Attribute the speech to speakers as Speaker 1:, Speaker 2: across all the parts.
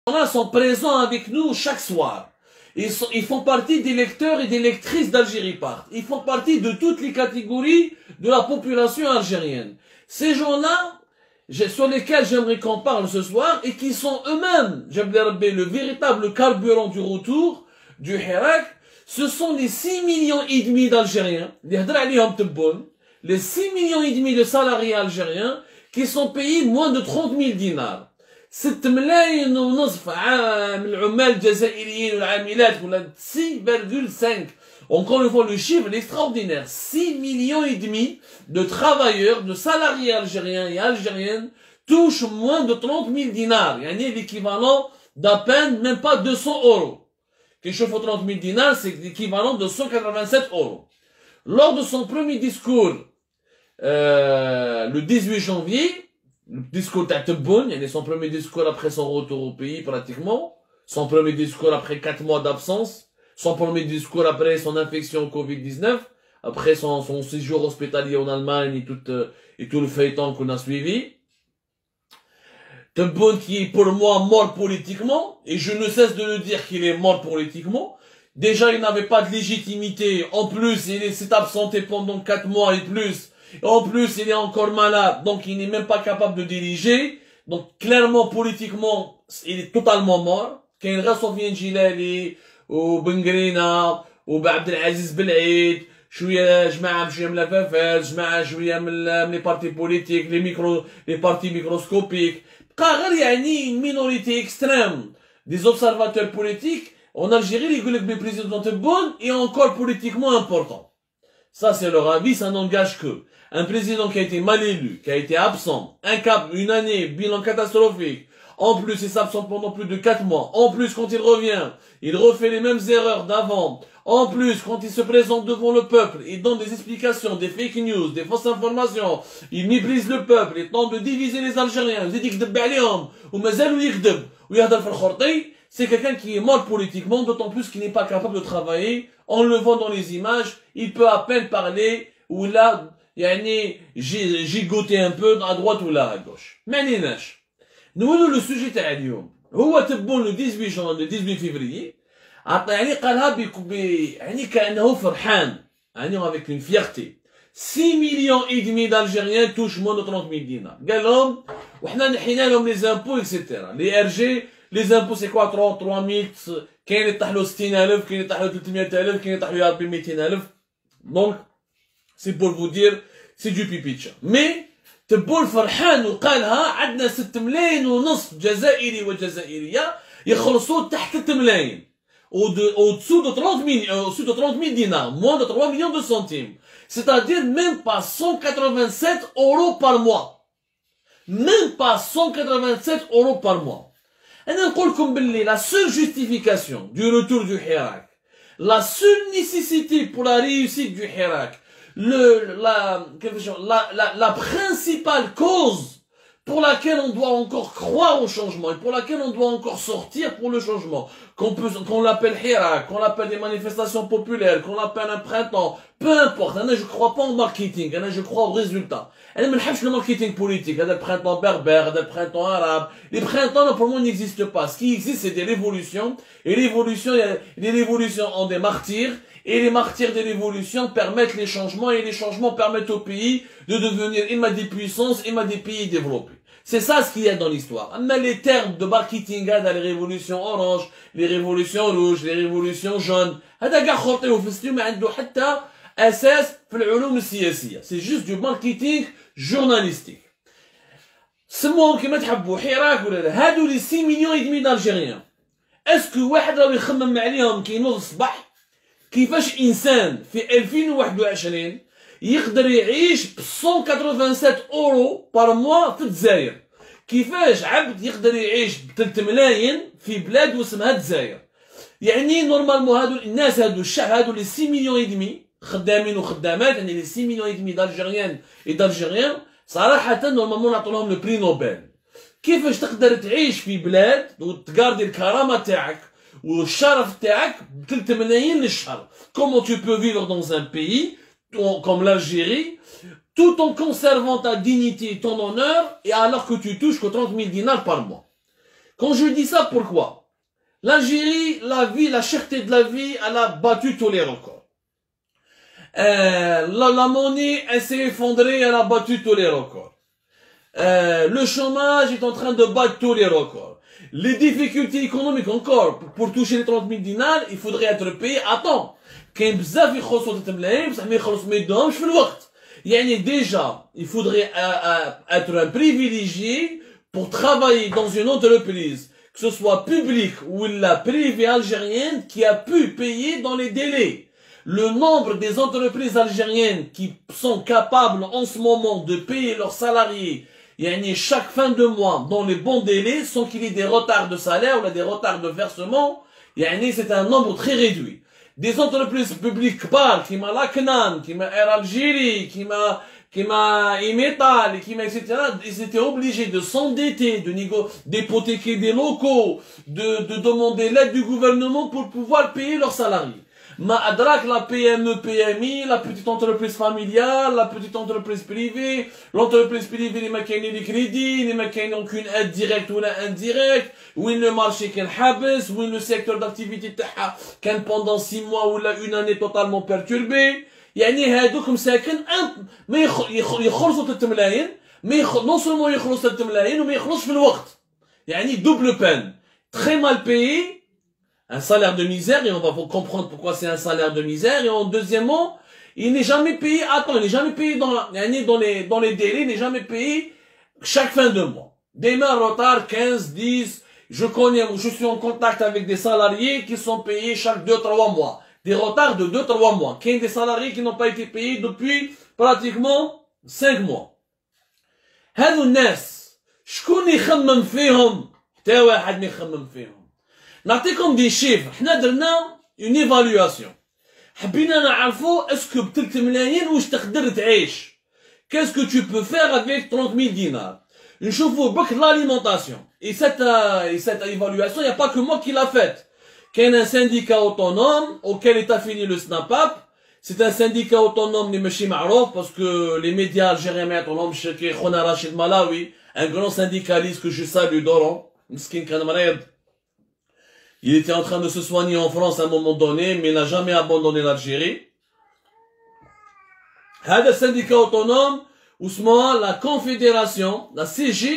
Speaker 1: gens-là sont présents avec nous chaque soir. Ils font partie des lecteurs et des lectrices d'Algérie Part. Ils font partie de toutes les catégories de la population algérienne. Ces gens-là, sur lesquels j'aimerais qu'on parle ce soir, et qui sont eux-mêmes, le véritable carburant du retour du Hirak, ce sont les 6,5 millions d'Algériens, les 6,5 millions de salariés algériens, qui sont payés moins de 30 000 dinars. 6 ملايين ونصف عام العمال الجزائريين والعاملات ولا 6,5. Encore une fois, le chiffre est extraordinaire. 6,5 millions de travailleurs, de salariés algériens et algériennes touchent moins de 30 000 dinars. Il y a l'équivalent d'à peine, même pas 200 euros. Quelque chose pour 30 000 dinars, c'est l'équivalent de 187 euros. Lors de son premier discours, le 18 janvier, le discours d'Ateboun, il y a son premier discours après son retour au pays pratiquement, son premier discours après 4 mois d'absence, son premier discours après son infection au Covid-19, après son séjour hospitalier en Allemagne et tout le feuilleton qu'on a suivi. Tebboune qui est pour moi mort politiquement, et je ne cesse de le dire qu'il est mort politiquement. Déjà, il n'avait pas de légitimité, en plus, il s'est absenté pendant 4 mois et plus. En plus, il est encore malade, donc il n'est même pas capable de diriger. Donc, clairement, politiquement, il est totalement mort. كاين غير سفيان جلالي وبنقرينا وعبد العزيز بالعيد شويه جماعه شويه من لافافات جماعه شويه من لي بارتي بوليتيك لي بارتي ميكروسكوبيك بقى غير يعني مينوريتي اكستريم دي اوبسرفاتور بوليتيك en Algérie اللي يقول لك بلي بريزيدون تبون est encore politiquement important. Ça, c'est leur avis, ça n'engage que. Un président qui a été mal élu, qui a été absent, une année, bilan catastrophique. En plus, il s'absente pendant plus de 4 mois. En plus, quand il revient, il refait les mêmes erreurs d'avant. En plus, quand il se présente devant le peuple, il donne des explications, des fake news, des fausses informations. Il méprise le peuple, il tente de diviser les Algériens. C'est quelqu'un qui est mort politiquement, d'autant plus qu'il n'est pas capable de travailler. En le voit dans les images, il peut à peine parler, ou là, gigoter un peu à droite ou là à gauche. Maninash. Nous, le sujet تاع اليوم هو تبون le 18 février يعني قالها يعني كأنه فرحان يعني avec une fierté 6,5 millions d'Algériens touchent moins de 30 000 dinars قال لهم وحنا نحينا لهم les impôts etc. les RG les impôts c'est quoi 33 000 كاين يطيح له 60,000 كاين يطيح له 300,000 كاين يطيح له يا ربي 200,000 donc c'est pour vous dire c'est du pipicha mais تبون فرحان وقالها عندنا 6 ملايين ونصف جزائري وجزائرية يخلصوا تحت 6 ملايين au-dessous de 30 000 dinars, moins de 3 millions de centimes. C'est-à-dire même pas 187 euros par mois. Même pas 187 euros par mois. Et la seule justification du retour du Hirak, la seule nécessité pour la réussite du Hirak, la principale cause pour laquelle on doit encore croire au changement et pour laquelle on doit encore sortir pour le changement, qu'on l'appelle Hirak, qu'on l'appelle des manifestations populaires, qu'on l'appelle un printemps, peu importe. Je ne crois pas au marketing, je crois au résultat. Je ne le marketing politique, le printemps berbère, le printemps arabe. Les printemps, pour moi, n'existent pas. Ce qui existe, c'est des révolutions. Et les révolutions ont des martyrs. Et les martyrs des révolutions permettent les changements et les changements permettent au pays de devenir des puissances et des pays développés. C'est ça ce qu'il y a dans l'histoire. Mais les termes de marketing, les révolutions orange, les révolutions rouges, les révolutions jaunes, c'est juste du marketing journalistique. سموهم كما تحبوا حراك ولا لا هادو لي 6 مليون et demi d'Algériens. اسكو واحد راه يخمم عليهم كينوض الصباح كيفاش انسان في 2021 يقدر يعيش ب 187 اورو بار موا في الجزائر؟ كيفاش عبد يقدر يعيش ب 3 ملايين في بلاد واسمها الجزائر؟ يعني نورمالمون هادو الناس هادو الشعب هادو لي 6 مليون et demi خدامين وخدامات يعني لي 6 مليون et demi d'Algériennes et d'Algériens صراحة نورمالمون نعطوا لهم لو بري نوبل. كيفاش تقدر تعيش في بلاد وتقاردي الكرامة تاعك والشرف تاعك ب 3 ملايين للشهر؟ Comment tu peux vivre dans un pays comme l'Algérie tout en conservant ta dignité et ton honneur et alors que tu touches que 30 000 dinars par mois? Quand je dis ça, pourquoi? L'Algérie, la vie, la cherté de la vie, elle a battu tous les records. La monnaie, elle s'est effondrée, elle a battu tous les records. Le chômage est en train de battre tous les records. Les difficultés économiques encore, pour toucher les 30 000 dinars, il faudrait être payé à temps. كاين بزاف يخلصوا تملاين بصح ما يخلصوا ما يدوهمش في الوقت. يعني déjà, il faudrait être un privilégié pour travailler dans une entreprise, que ce soit publique ou la privée algérienne, qui a pu payer dans les délais. Le nombre des entreprises algériennes qui sont capables en ce moment de payer leurs salariés chaque fin de mois dans les bons délais sans qu'il y ait des retards de salaire ou des retards de versement, c'est un nombre très réduit. Des entreprises publiques كبار كيما لاكنان كيما Air Algérie كيما Imetal etc. Ils étaient obligés de s'endetter, d'hypothéquer des locaux, de demander l'aide du gouvernement pour pouvoir payer leurs salariés. Ma adrak, la PME, PMI, la petite entreprise familiale, la petite entreprise privée, l'entreprise privée, les maquines les crédits, les maquines aucune aide directe ou indirecte, où le marché qu'elle habesse, où le secteur d'activité qu'elle pendant 6 mois ou une année totalement perturbée. يعني هادوك مساكن ما يخلصوا 3 ملايين non seulement يخلصوا 3 ملايين وما يخلصش في الوقت. يعني double peine, très mal payé. Un salaire de misère, et on va comprendre pourquoi c'est un salaire de misère, et en deuxièmement, il n'est jamais payé à temps, il n'est jamais payé dans les délais, il n'est jamais payé chaque fin de mois. Des mains en retard, 15, 10, je suis en contact avec des salariés qui sont payés chaque 2-3 mois. Des retards de 2-3 mois. Il y a des salariés qui n'ont pas été payés depuis pratiquement 5 mois. هذو الناس شكون يخمم فيهم؟ حتى واحد ما يخمم فيهم. نعطيكم دي شيفر، حنا درنا اون ايفالواسيون، حبينا نعرفوا اسكو ب 3 ملايين واش تقدر تعيش، كاسكو تو بو فير افيك 30000 دينار. نشوفوا بك l'alimentation. Et cette évaluation, il n'y a pas que moi qui l'a faite. Qu'il y a un syndicat autonome auquel est affilié le SNAPAP. C'est un syndicat autonome qui n'est pas معروف parce que les médias algériens autonomes, chez Khona Rachid Malawi, un grand syndicaliste que je salue, Doran, مسكين كان مريض. Il était en train de se soigner en France à un moment donné, mais il n'a jamais abandonné l'Algérie. هذا syndicat autonome, ousmane la confédération, la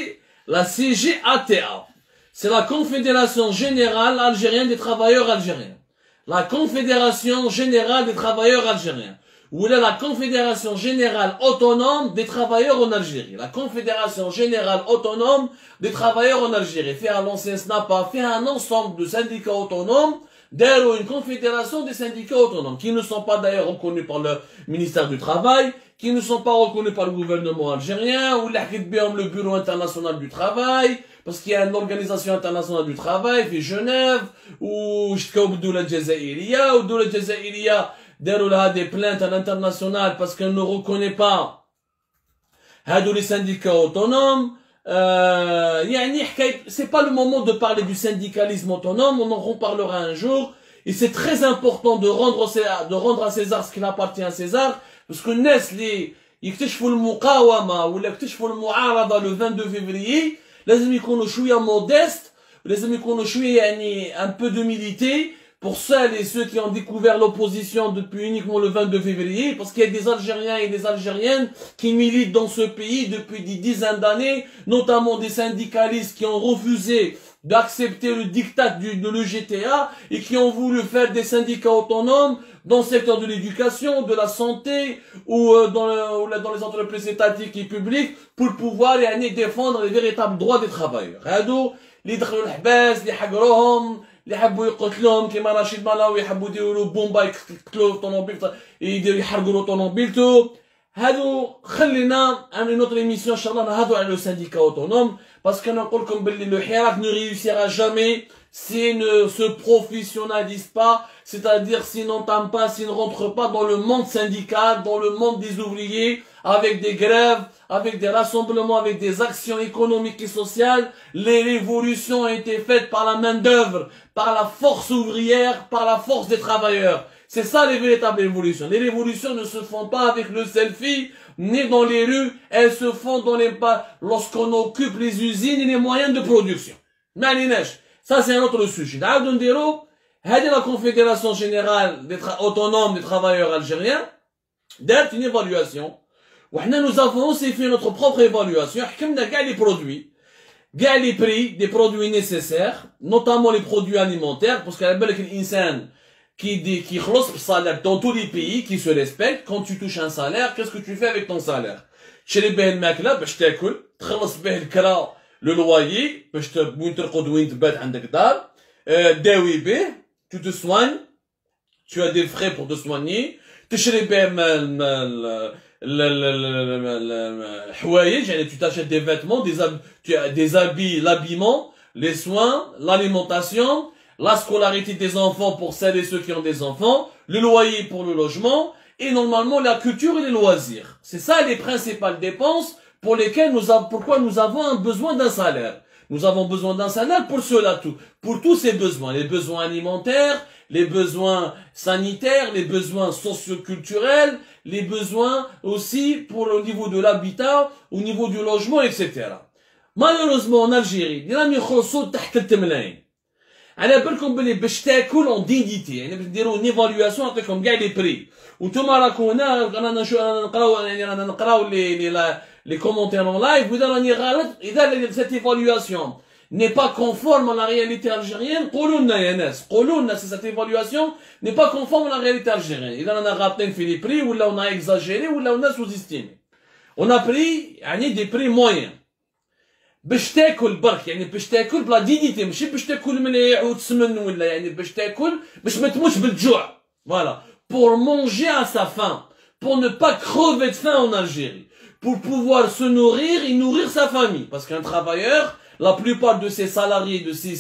Speaker 1: CGATA. C'est la Confédération Générale Algérienne des Travailleurs Algériens. La Confédération Générale des Travailleurs Algériens. Ou la Confédération Générale Autonome des Travailleurs en Algérie. La Confédération Générale Autonome des Travailleurs en Algérie. Fait à l'ancien SNAPA, fait un ensemble de syndicats autonomes, d'ailleurs une confédération des syndicats autonomes, qui ne sont pas d'ailleurs reconnus par le ministère du Travail, qui ne sont pas reconnus par le gouvernement algérien, ou le Bureau international du travail, parce qu'il y a une organisation internationale du travail, fait Genève, ou Doula Jazaïria, ou Doula Jazaïria, d'ailleurs des plaintes à l'international parce qu'elle ne reconnaît pas les syndicats autonomes. C'est pas le moment de parler du syndicalisme autonome, on en reparlera un jour, et c'est très important de rendre à César ce qu'il appartient à César, parce que les يكتشفوا المقاومة ولا يكتشفوا المعارضة le 22 février لازم يكونوا شوية modestes, لازم يكونوا شوية un peu d'humilité pour celles et ceux qui ont découvert l'opposition depuis uniquement le 22 février, parce qu'il y a des Algériens et des Algériennes qui militent dans ce pays depuis des dizaines d'années, notamment des syndicalistes qui ont refusé d'accepter le diktat de l'EGTA et qui ont voulu faire des syndicats autonomes dans le secteur de l'éducation, de la santé ou dans les entreprises étatiques et publiques pour pouvoir défendre les véritables droits des travailleurs. هادو اللي دخلوا الحباس اللي حقروهم اللي حبوا يقتلوهم كيما رشيد ملاوي يحبوا يديروا بومبا يقتلوا طوموبيل يديروا يحرقوا طوموبيلته. هادو خلينا عاملين نوتر ايميسيون ان شاء الله نهضروا على لو سانديكا اوتونوم باسكو نقول لكم باللي لو حراك ne réussira jamais s'il ne se professionnalise pas, c'est-à-dire s'il n'entame pas, s'il ne rentre pas dans le monde syndical, dans le monde des ouvriers, avec des grèves, avec des rassemblements, avec des actions économiques et sociales. Les révolutions ont été faites par la main-d'œuvre, par la force ouvrière, par la force des travailleurs. C'est ça les véritables révolutions. Les révolutions ne se font pas avec le selfie, ni dans les rues, elles se font dans lorsqu'on occupe les usines et les moyens de production. ما عليناش. Ça c'est un autre sujet. نعاودو نديرو هذه la Confédération Générale Autonome des Travailleurs Algériens دارت une évaluation. وحنا nous avons aussi fait notre propre évaluation. حكمنا كاع les produits, كاع les prix des produits nécessaires, notamment les produits alimentaires, parce qu'à بالك الإنسان qui خلص بالصالير dans tous les pays qui se respectent. Quand tu touches un salaire, qu'est-ce que tu fais avec ton salaire? تشري به الماكلة باش تاكل, تخلص به الكرا, le loyer باش وين ترقد وين تبات عندك دار, داوي به, tu te soignes, tu as des frais pour te soigner, تشري به الحوايج, يعني tu t'achètes des vêtements, des habits, l'habillement, les soins, l'alimentation, la scolarité des enfants pour celles et ceux qui ont des enfants, le loyer pour le logement, et normalement la culture et les loisirs. C'est ça les principales dépenses pour lesquelles pourquoi nous avons besoin d'un salaire. Nous avons besoin d'un salaire pour cela tout, pour tous ces besoins, les besoins alimentaires, les besoins sanitaires, les besoins socio-culturels, les besoins aussi pour au niveau de l'habitat, au niveau du logement, etc. Malheureusement en Algérie, il y a mis تحت التملاين. على بالكم بلي باش تاكل اون دينيتي, يعني باش نديروا نيفاليواسيون نعطيكم كاع لي بري, وانتوما راكم هنا رانا نقراو, يعني رانا نقراو لي كومونتير اون لايف, واذا راني غلط, اذا سيت ايفاليواسيون n'est pas conforme à la réalité algérienne, قولوا لنا يا ناس, قولوا لنا si cette évaluation n'est pas conforme à la réalité algérienne. اذا رانا غالطين في لي بري, ولا on a exagéré, ولا on a sous-estimé. On a pris يعني des prix moyens. باش تاكل برك, يعني باش تاكل بلا دينيتي, ماشي باش تاكل مليح وتسمن, ولا يعني باش تاكل باش ما تموتش بالجوع. Voilà, pour manger à sa faim, pour ne pas crever de faim en Algérie, pour pouvoir se nourrir et nourrir sa famille. Parce qu'un travailleur, la plupart de ses salariés, de ces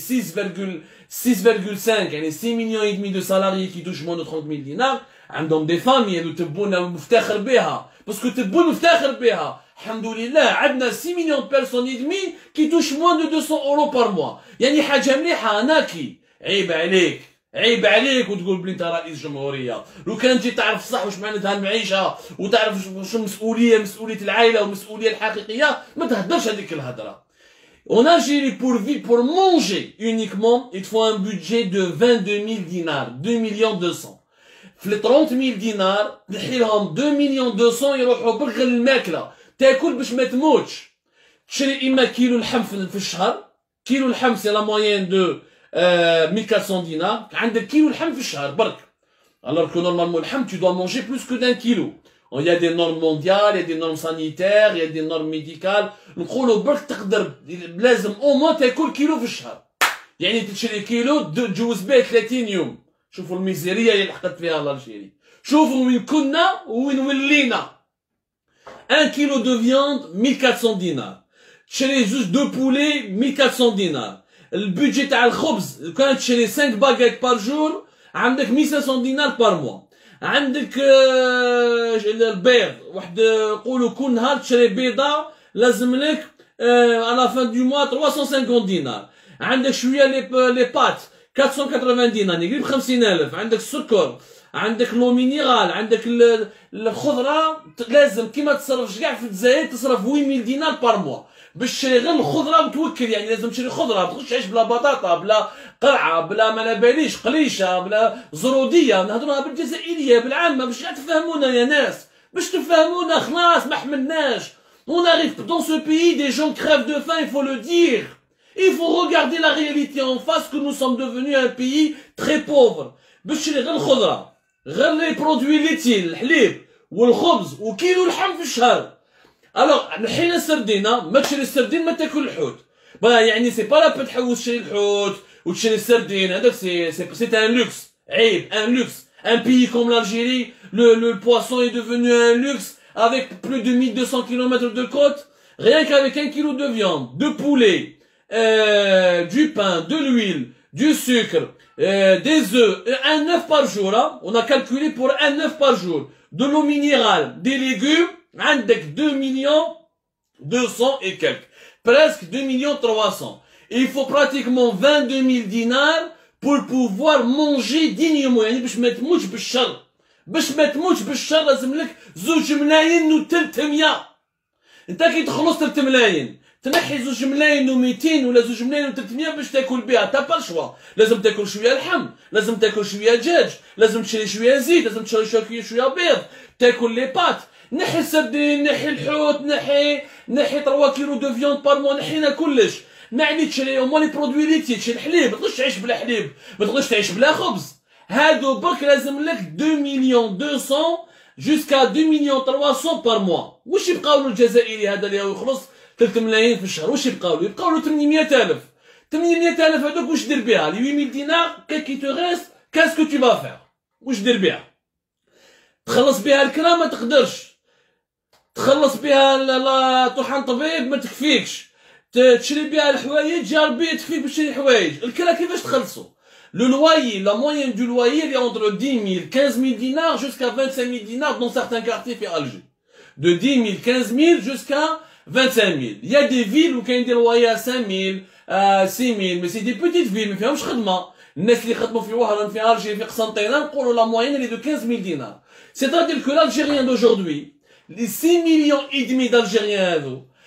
Speaker 1: 6,5, يعني 6 millions et demi de salariés qui touchent moins de 30 000 dinars, عندهم des familles, اللي تبون مفتخر بها, parce que تبون مفتخر بها. Alhamdoulilah, عندنا 6 millions de personnes et demie qui touchent moins de 200 € par mois. يعني حاجة مليحة ناكي. عيب عليك, عيب عليك وتقول بلي انت رئيس جمهورية. لو كان انت تعرف صح واش معناتها المعيشة, وتعرف شو المسؤولية, مسؤولية العائلة والمسؤولية الحقيقية, ما تهدرش هذيك الهدرة. En Algérie, pour manger uniquement, il faut un budget de 22 000 dinars, 2 millions 200. في 30 000 دينار نحيلهم 2 millions 200 يروحوا بغل الماكلة. تاكل باش ما تموتش. تشري اما كيلو اللحم في الشهر, كيلو اللحم سي لا موين دو 1400 دينار, عندك كيلو اللحم في الشهر برك. alors que normalement اللحم tu dois manger plus que d'un kilo. Il y a des normes mondiales, il y a des normes sanitaires, il y a des normes médicales. نقولوا برك تقدر لازم او موان تاكل كيلو في الشهر, يعني تشري كيلو تجوز به 30 يوم. شوفوا الميزيريه اللي لحقت فيها الجيري, شوفوا وين كنا وين ولينا. 1 kilo de viande, 1400 dinars. تشري زوج دو بولي, 1400 دينار. البودجي تاع الخبز كان تشري 5 باغيت بار جور, عندك 1500 دينار بار موا. عندك البيض, واحد نقولوا كل نهار تشري بيضه لازم لك على فان دو موا 350 دينار. عندك شويه لي بات 480 دينار, يقريب 50,000. عندك السكر, عندك لو مينيرال, عندك الخضره, لازم كيما تصرفش كاع في الجزائر تصرف 8000 دينار بار موا باش تشري غير الخضره وتوكل. يعني لازم تشري خضره, ما تخش تعيش بلا بطاطا, بلا قرعه, بلا ما باليش قليشه, بلا زروديه. نهضروها بالجزائريه بالعامه باش تفهمونا يا ناس, باش تفهمونا. خلاص ما حملناش. On arrive dans ce pays, des gens crèvent de faim, il faut le dire. Il faut regarder la réalité en face, que nous sommes devenus un pays très pauvre. باش تشري غير الخضره, غير لي برودوي ليتي, الحليب والخبز وكيلو اللحم في الشهر. الوغ نحينا السردينه, ما تشري السردين ما تاكل الحوت. يعني سي با لا بو تحوس تشري الحوت وتشري السردين, هذاك سي ان لوكس. عيب, ان لوكس. Un pays comme l'Algérie, le poisson est devenu un luxe avec plus de 1200 km de côte. Rien qu'avec 1 kilo de viande, de poulet, du pain, de l'huile, du sucre, des œufs, un œuf par jour, hein. On a calculé pour un œuf par jour, de l'eau minérale, des légumes, avec 2 millions 200 et quelques, presque 2 millions 300. Et il faut pratiquement 22 000 dinars pour pouvoir manger dignement. يعني باش ما تموتش بالشر, باش ما تموتش بالشر لازم لك 2 ملايين و 300. انت كي تخلص 3 ملايين تنحي 2 ملايين و200 ولا 2 ملايين و300 باش تاكل بها، تا با الشوا، لازم تاكل شويه لحم، لازم تاكل شويه دجاج، لازم تشري شويه زيت، لازم تشري شويه بيض، تاكل لي بات، نحي السردين، نحي الحوت، نحي 3 كيلو دو فيوند بار موا، نحينا كلش، نعني تشري هما لي برودوي ليتي، تشري الحليب، ما تقدرش تعيش بلا حليب، ما تقدرش تعيش بلا خبز، هادو برك لازم لك 2 مليون 200 جوسكا 2 مليون 300 بار موا، واش يبقاو له الجزائري هذا اللي يخلص 3 ملايين في الشهر، واش يبقاو له؟ يبقاو له 800,000، 800,000 هذوك واش دير بها؟ لي 8000 دينار كي تو ريست كاسكو تو با فير؟ واش دير بها؟ تخلص بها الكرا ما تقدرش، تخلص بها طحن طبيب ما تكفيكش، تشري بها الحوايج جا ربي تكفيك باش تشري الحوايج، الكرا كيفاش تخلصو؟ Le loyer, la moyenne du loyer est entre 10 000, 15 000 dinars jusqu'à 25 000 dinars dans certains quartiers في Alger. De 10 000, 15 000 jusqu'à 25 000. Il y a des villes où il y a des loyers à 5 000, à 6 000, mais c'est des petites villes, mais فيهمش خدمة. الناس اللي خدموا في وهران في Alger في قسنطينة نقولوا la moyenne elle est de 15 000 dinars. C'est-à-dire que l'Algérien d'aujourd'hui, les 6 millions et demi d'Algériens,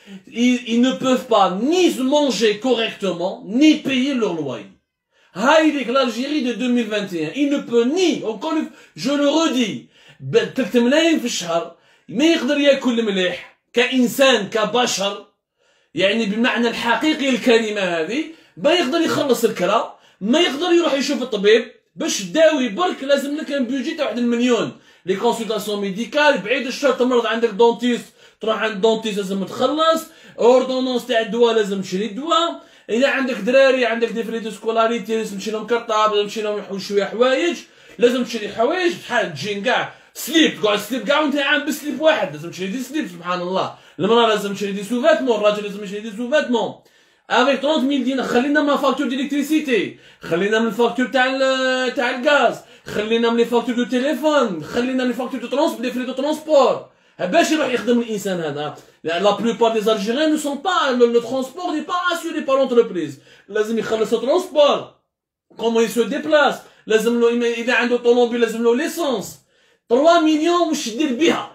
Speaker 1: ils ne peuvent pas ni manger correctement, ni payer leur loyer. هاي l'Algérie de 2021, il ne peut ni, encore je le redis, 3 ملايين في الشهر ما يقدر ياكل مليح كإنسان كبشر، يعني بالمعنى الحقيقي الكلمة هذه، ما يقدر يخلص الكرا، ما يقدر يروح يشوف الطبيب باش تداوي برك لازم لك ان بيجي تاع 1 مليون، لي كونسلطاسيون ميديكال بعيد الشر، تمرض عندك دونتيست تروح عند دونتيست لازم تخلص، اوردونونس تاع الدواء لازم تشري الدواء، اذا عندك دراري عندك دي فريدو سكولاريتي لازم تشري لهم كرطاب، لازم تشري لهم شويه حوايج، لازم تشري حوايج بحال تجين كاع سليب، تقعد سليب كاع وانت عام بسليب واحد، لازم تشري دي سليب سبحان الله، المراه لازم تشري دي سوفاتمون، الراجل لازم يشري دي سوفاتمون. افيك 30,000 دينار خلينا من فاكتور ديليكتريسيتي، خلينا من الفاكتور تاع الغاز، خلينا من لي فاكتور دو تيليفون، خلينا من لي فاكتور دو ترونسبور، دي فري دو ترونسبور، باش يروح يخدم الانسان هذا. لا بلوبار دي زالجيريان نو سون با لو ترونسبور ني با اسيوري بار لونتربريز، لازم يخلص الترونسبور، كومون يسو ديبلاس، لازم له اذا عنده طوموبيل لازم له ليسونس. 3 مليون واش دير بها؟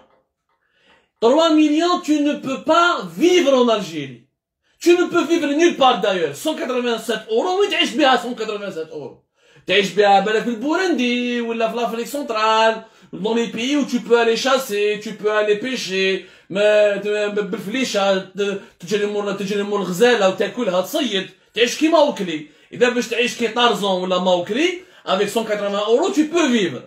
Speaker 1: 3 مليون tu ne peux pas vivre en Algérie. Tu ne peux vivre nulle part d'ailleurs. 187 euros وين تعيش بها 187 euros؟ تعيش بها بالك في البوروندي ولا في l'Afrique centrale, dans les pays où tu peux aller chasser, tu peux aller pêcher, بالفليشة تجري مول الغزالة وتاكلها تصيد، تعيش كيما وكلي. إذا باش تعيش كي طارزون ولا ماوكلي avec 180 euros tu peux vivre.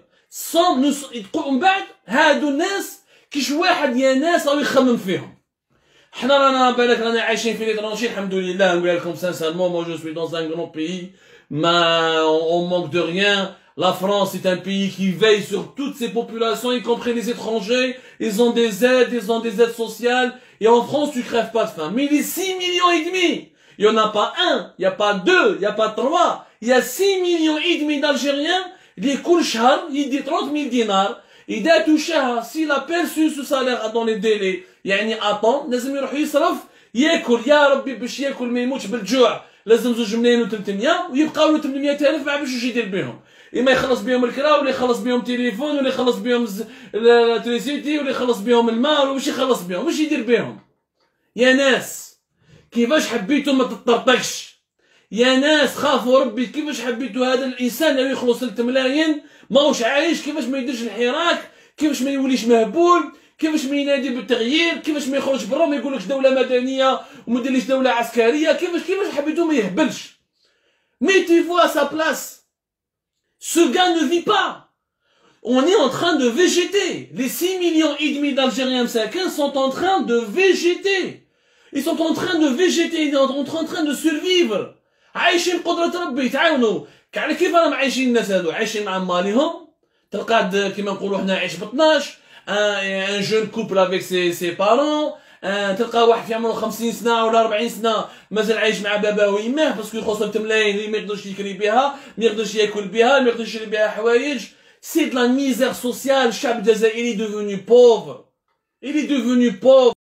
Speaker 1: من بعد هادو الناس كيش واحد يا ناس راهو يخمم فيهم. حنا رانا بالك رانا عايشين في ليترونجي الحمد لله، نقول لكم sincèrement moi je suis dans un grand pays, mais on manque de rien. La France est un pays qui veille sur toutes ses populations, y compris les étrangers. Ils ont des aides sociales. Et en France, tu crèves pas de faim. Mais les 6 millions et demi, il y en a pas un, il y a pas deux, il y a pas trois, il y a 6 millions et demi d'Algériens. Les كل شهر يدي 30,000 دينار. إذا توشاها s'il a perçu ce salaire dans les délais يعني attend لازم يروح يصرف ياكل يا ربي باش ياكل ما يموتش بالجوع، لازم 2 ملايين و300 ويبقاو له 800,000 ما باش يدير بهم، إما يخلص بهم الكرا ولا يخلص بهم تليفون ولا يخلص بهم الالكتريسيتي ولا يخلص بهم الماء ولا واش يخلص بهم، واش يدير بهم؟ يا ناس كيفاش حبيتو ما تطرطقش؟ يا ناس خافوا ربي، كيفاش حبيتوا هذا الانسان اللي يخلص 3 ملايين ماهوش عايش، كيفاش ما يديرش الحراك، كيفاش ما يوليش مهبول، كيفاش ما ينادي بالتغيير، كيفاش ما يخرج برا ما يقولكش دوله مدنيه وما ديرليش دوله عسكريه، كيفاش حبيتوا ما يهبلش. mettez-vous à sa place. Ce gars ne vit pas. On est en train de végéter. Les 6 millions et demi d'Algériens مساكن sont en train de végéter. Ils sont en train de végéter, ils sont en train de survivre. عايشين قدرة ربي يتعاونوا. كيف راهم عايشين الناس هذو؟ عايشين مع مالهم. تلقى كيما نقولوا حنا عايش ب 12 ان جون كوبل افيك سي بارون، تلقى واحد في عمره 50 سنه ولا 40 سنه مازال عايش مع باباه ويماه باسكو يخلص 3 ملايين ما يقدرش يكري بها، ما يقدرش ياكل بها، ما يقدرش يشري بها حوايج. سي دو لا ميزير سوسيال. الشعب الجزائري devenu pauvre. Il est devenu pauvre.